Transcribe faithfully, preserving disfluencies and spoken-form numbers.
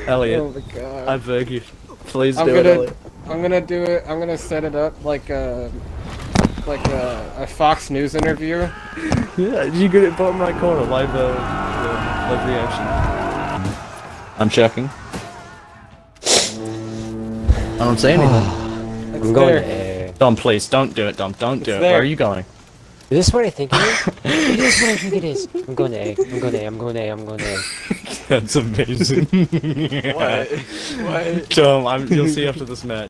Elliot, Oh my god. I beg you. Please I'm do gonna, it, Elliot. I'm gonna do it. I'm gonna set it up like a, like a, a Fox News interview. Yeah, you get it bottom right corner, live, uh, uh, live reaction. I'm checking. I don't say anything. It's I'm going there. to A. Dom, please, don't do it, Dom. Don't do It's it. there. Where are you going? Is this what I think it is? It is what I think it is. I'm going to A. I'm going to A. I'm going to A. I'm going to A. That's amazing. What? What? Dom, I'm, you'll see after this match.